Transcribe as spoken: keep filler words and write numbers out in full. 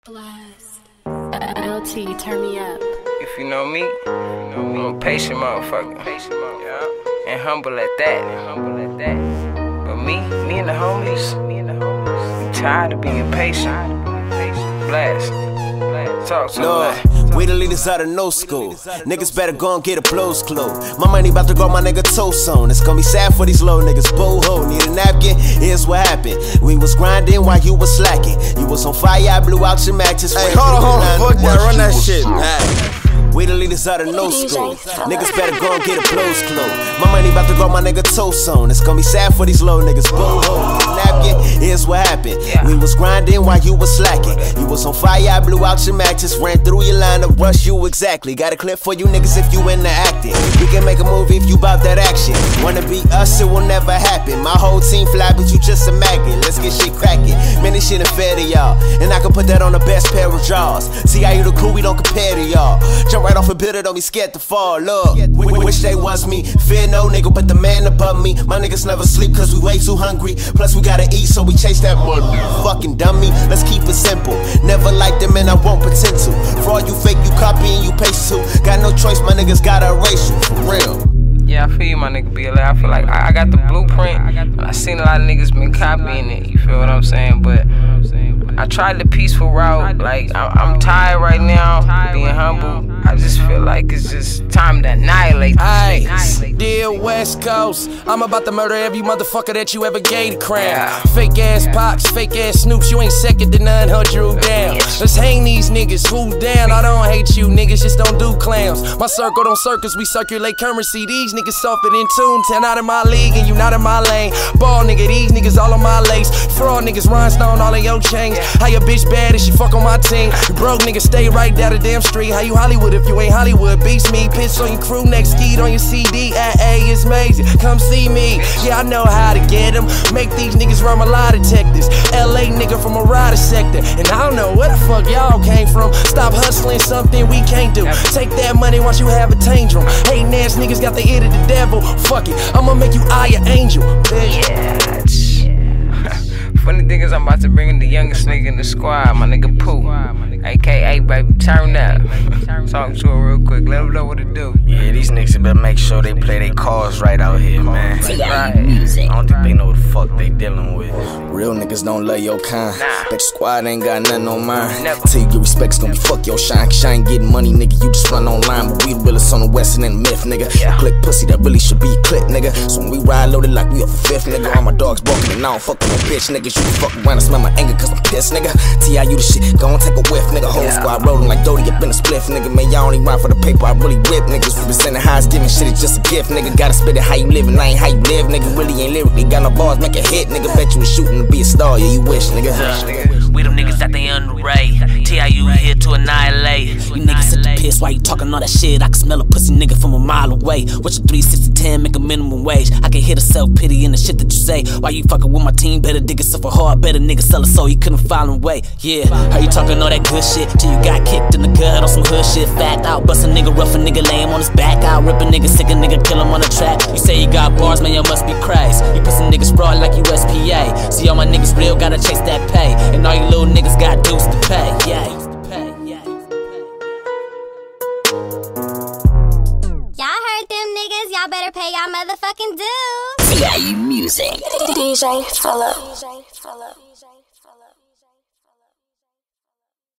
Blast. L T, turn me up. If you know me, I'm a patient motherfucker. Yeah. And humble at that. Humble at that. But me, me and the homies, me and the homies, we tired of being patient. Blast. Talk to Lord, we the leaders out of no school. Niggas better go and get a blows clue. My money about to grow my nigga toast on. It's gonna be sad for these little niggas. Boo-ho, need a napkin? Here's what happened. We was grinding while you was slacking. You was on fire, I blew out your matches. Hey, hold on, hold on, fuck that, run that shit. Hey. We the leaders out of no school. Niggas better go and get a blows clue. My money about to grow my nigga toast on. It's gonna be sad for these little niggas. Boo-ho, napkin? Here's what happened. We was grinding while you was slacking. You was on fire, I blew out your matches. Ran through your line to rush you exactly. Got a clip for you niggas if you into acting. We can make a movie if you bout that action. Wanna be us, it will never happen. My whole team fly, but you just a maggot. Let's get shit cracking. Man, this shit ain't fair to y'all, and I can put that on the best pair of jaws. See how you the crew, we don't compare to y'all. Jump right off a bitter, don't be scared to fall. Look, wish they was me. Fear no nigga, but the man above me. My niggas never sleep cause we way too hungry. Plus we gotta eat, so we chase that money. Fucking dummy, let's keep it simple. Never liked them and I won't pretend to. For all you fake, you copy and you paste too. Got no choice, my niggas gotta erase you, for real. Yeah, I feel you, my nigga B L A. I feel like I, I got the blueprint, and I seen a lot of niggas been copying it, you feel what I'm saying? But I tried the peaceful route. Like, I'm, I'm tired right now, being humble. I just feel like it's just time to annihilate these niggas. Dear West Coast, I'm about to murder every motherfucker that you ever gave a crown. Yeah. Fake ass Pops, fake ass Snoops, you ain't second to none, hunt Drew down. Let's hang these niggas, who's down? I don't hate you, niggas just don't do clowns. My circle don't circus, we circulate currency. These niggas softer than tune, ten out of my league and you not in my lane. Ball nigga, these niggas all on my lace. Fraud niggas, rhinestone all in your chains. How your bitch bad if she fuck on my team? You broke niggas, stay right down the damn street. How you Hollywood if you ain't Hollywood? Beats me, piss on your crew next, skeet on your C D. A A is amazing, come see me. Yeah, I know how to get them. Make these niggas run a lie detectors. L A nigga from a rider sector, and I don't know where the fuck y'all came from. Stop hustling something we can't do. Take that money once you have a tantrum. Hating ass niggas got the ear to the devil. Fuck it, I'ma make you eye an angel. Yeah. Funny thing is, I'm about to bring in the youngest nigga in the squad, my nigga Pooh, A K A baby, turn up. Talk to her real quick, let him know what to do. Yeah, these niggas better make sure they play their cards right out here, man. Right. I don't think they know what the fuck they dealing with. Real niggas don't love your kind. Nah. Bet your squad ain't got nothing on mine. Never. Till you get respect, it's gonna be fuck your shine. Cause I ain't getting money, nigga, you just run online. But we the realest on the west and in the myth, nigga. Yeah. Click pussy, that really should be a clip, nigga. So when we ride loaded like we up for fifth, nigga. All my dogs barking and I don't fuck with no bitch, niggas. You can fuck around and smell my anger cause I'm pissed, nigga. T I U the shit, go and take a whiff, nigga. Whole Yeah. squad rolling like Dodie up in a spliff, nigga. Man, y'all only ride for the paper, I really whip, niggas. We been sending highs, giving shit, it's just a gift, nigga. Gotta spit it how you living, I ain't how you live, nigga. Really ain't lyrically got no bars, make a hit, nigga. Bet you was shooting to be a star, yeah, you wish, nigga. We them niggas that they underrate. T I U here to annihilate. You niggas such a piss, why you talking all that shit? I can smell a pussy nigga from a mile away. What's your three sixty ten, make a minimum wage? I can hear the self-pity in the shit that you say. Why you fucking with my team? Better dig yourself a hard, better nigga sell a soul, you couldn't find a way. Yeah, how you talking all that good shit till you got kicked in the gut on some hood shit? Fact out, bust a nigga, rough a nigga, lay him on his back out, rip a nigga, sick a nigga, kill him on the track. You say you got bars, man, you must be crazy. You pussy niggas fraud like U S P A. See all my niggas real, gotta chase that pay, and all you little niggas got dues to pay. Yeah. Y'all heard them niggas, y'all better pay y'all motherfucking dues. T I U music. D J Philip.